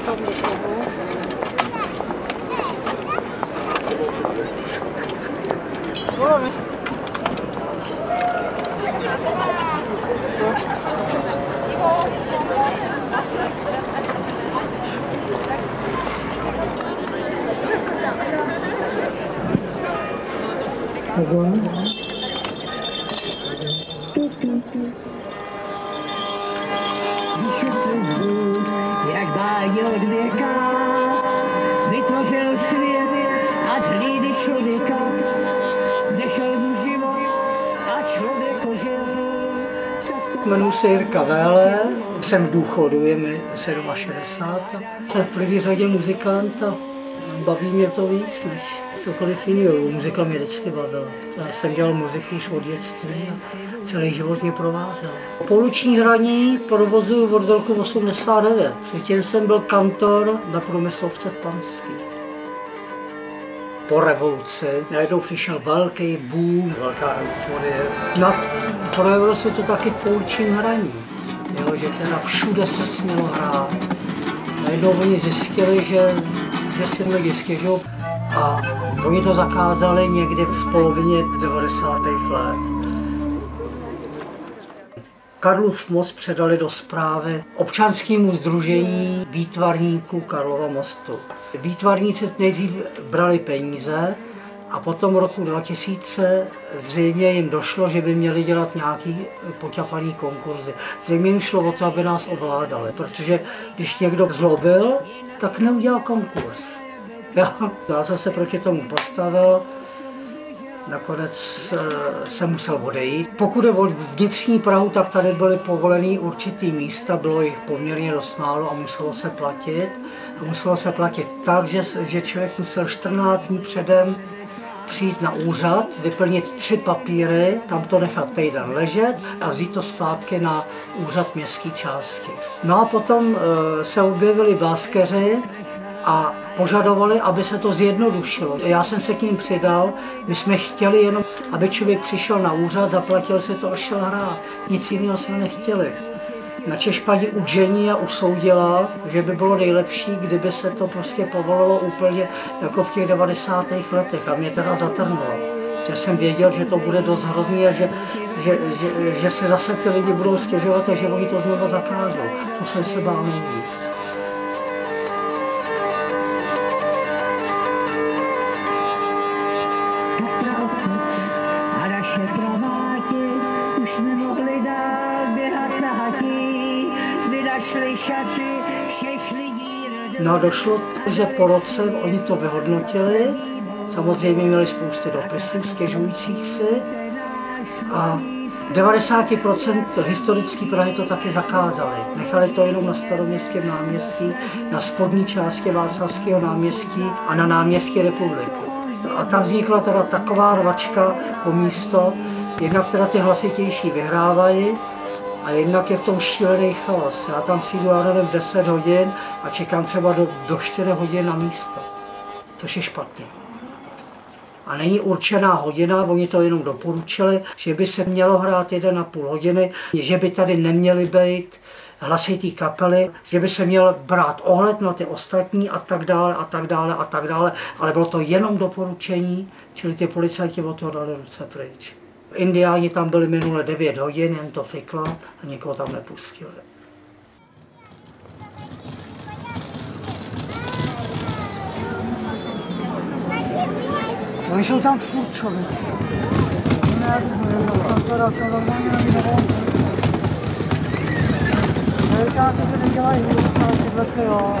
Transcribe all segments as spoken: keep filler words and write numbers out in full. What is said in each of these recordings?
Jak báně od věka vytvořil svět a z hlíny člověka nešel mu život a člověk ožil. Jmenuji se Jirka Véle, jsem v důchodu, je mi šedesát sedm. Jsem v první řadě muzikant a baví mě to víc než cokoliv jiného. Muzika mě vždycky bavila. Já jsem dělal muziku už od dětství a celý život mě provázel. Pouliční hraní provozuju od roku osmdesát devět. Předtím jsem byl kantor na Průmyslovce v Panský. Po revoluci najednou přišel velký boom, velká euforie. Projevilo se to taky v pouličním hraní, jo, že teda všude se smělo hrát. Najednou oni zjistili, že, že si lidi stěžují a oni to zakázali někdy v polovině devadesátých let. Karlův most předali do správy občanskému sdružení výtvarníků Karlova mostu. Výtvarníci nejdřív brali peníze a potom roku dva tisíce zřejmě jim došlo, že by měli dělat nějaký poťapaný konkurzy. Zřejmě jim šlo o to, aby nás ovládali, protože když někdo zlobil, tak neudělal konkurs. Já, já jsem se proti tomu postavil. Nakonec jsem musel odejít. Pokud je o vnitřní Prahu, tak tady byly povolený určitý místa, bylo jich poměrně dost málo a muselo se platit. A muselo se platit tak, že, že člověk musel čtrnáct dní předem přijít na úřad, vyplnit tři papíry, tam to nechat týden ležet a vzít to zpátky na úřad městské části. No a potom e, se objevili báskeři a požadovali, aby se to zjednodušilo. Já jsem se k ním přidal, my jsme chtěli jenom, aby člověk přišel na úřad, zaplatil si to a šel hrát. Nic jiného jsme nechtěli. Načež paní Udženia usoudila, že by bylo nejlepší, kdyby se to prostě povolilo úplně jako v těch devadesátých letech a mě teda zatrhnulo. Že jsem věděl, že to bude dost hrozný a že, že, že, že se zase ty lidi budou stěžovat a že oni to znovu zakážou. To jsem se bál nejvíc. No došlo, že po roce oni to vyhodnotili, samozřejmě měli spousty dopisů stěžujících si a devadesát procent historické Prahy to taky zakázali. Nechali to jenom na Staroměstském náměstí, na spodní části Václavského náměstí a na náměstí Republiky. A tam vznikla teda taková rvačka o místo, jednak teda ty hlasitější vyhrávají, a jednak je v tom šílený chaos. Já tam přijdu, já nevím, v deset hodin a čekám třeba do, do čtyři hodin na místo, což je špatně. A není určená hodina, oni to jenom doporučili, že by se mělo hrát jeden a půl hodiny, že by tady neměly být hlasitý kapely, že by se měl brát ohled na ty ostatní a tak dále a tak dále a tak dále, ale bylo to jenom doporučení, čili ty policajti od toho dali ruce pryč. Indiáni tam byli minule devět hodin, jen to fiklo a nikoho tam nepustili. Oni jsou tam furt člověk. Říkáte, že nedělají hůř, ale tyhle ty jo.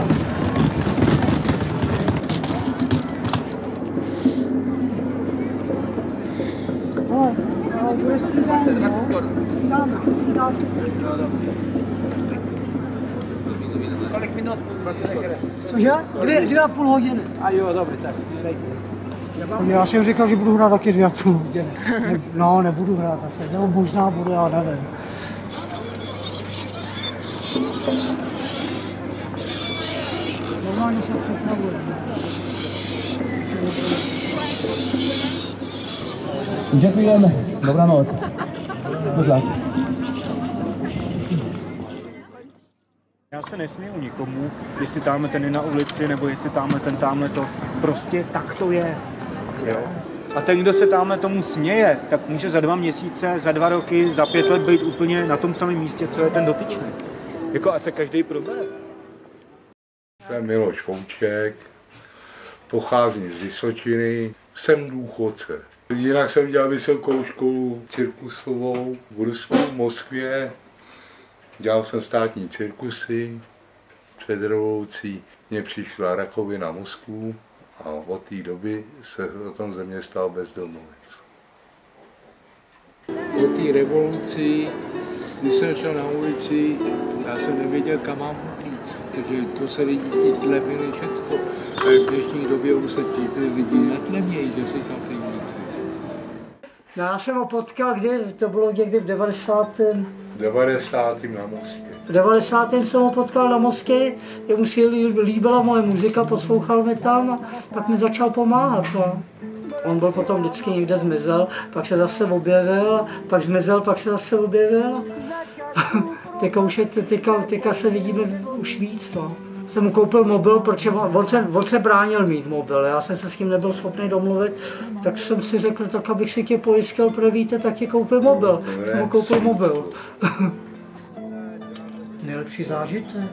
No, ale bude střídání, no? Střídáme, střídáme. Kolik minut? Cože? Dvě, dvě a půl hodiny. A jo, dobrý, tak dejte. Já jsem říkal, že budu hrát taky dvě a půl hodiny. Ne, no, nebudu hrát asi, nebo možná budu, já nevím. Normálně se připravuje. Děkujeme. Dobrá noc. se nesměju nikomu, jestli tamhle ten je na ulici, nebo jestli tamhle ten tamhle to. Prostě tak to je. Jo? A ten, kdo se tamhle tomu směje, tak může za dva měsíce, za dva roky, za pět let být úplně na tom samém místě, co je ten dotyčný. Jako ať se každý probere. Jsem Miloš Fouček, pocházím z Vysočiny, jsem důchodce. Jinak jsem dělal vysokou školu cirkusovou v Rusku, v Moskvě. Dělal jsem státní cirkusy. Před revolucí mě přišla rakovina mozku a od té doby se o tom země stal bezdomovec. Po té revoluci, když jsem šel na ulici, já jsem nevěděl, kam mám jít, protože to se lidi tlemili všecko. A v dnešní době už se ti lidi netlemějí, že jsou tam ty ulici. Já jsem ho potkal, kdy to bylo někdy v devadesátém V devadesátém na Mostě. V devadesátém jsem ho potkal na Mostě, jemu si líbila moje muzika, poslouchal mě tam a pak mi začal pomáhat. No. On byl potom vždycky někde zmizel, pak se zase objevil, pak zmizel, pak se zase objevil. Teďka, už je, teďka, teďka se vidíme už víc. No. Jsem mu koupil mobil, protože on, on, se, on se bránil mít mobil, já jsem se s tím nebyl schopný domluvit, tak jsem si řekl, tak abych si tě pojistil, protože víte, tak ti koupil mobil. Jsem mu koupil mobil. Nejlepší zážitek.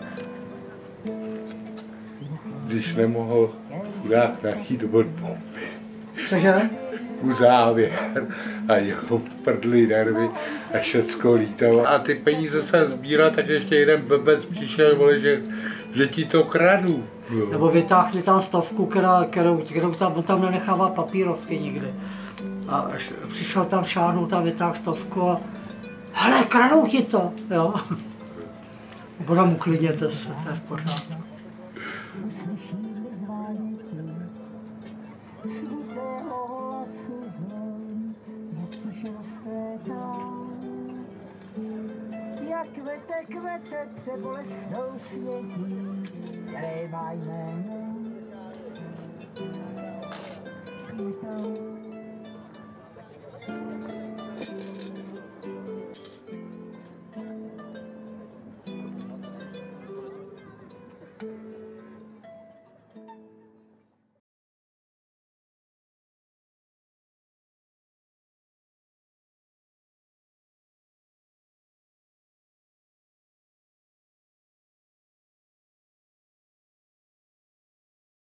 Když nemohl chudák najít od bomby. Cože? Uzávěr a jeho prdly nervy a všecko lítalo. A ty peníze se sbírat, tak ještě jeden blbec přišel, vole, že, že ti to kradu. No. Nebo vytáhl mi tam stovku, která, kterou, kterou tam, on tam nenechává papírovky nikdy. A až přišel tam šáhnout, tam vytáhl stovku a hele, kradou ti to, jo. Potom uklidněte se, to je v pořádku. Jak kvete, kvete, přebolestnou snědí, které má jméno. Je tam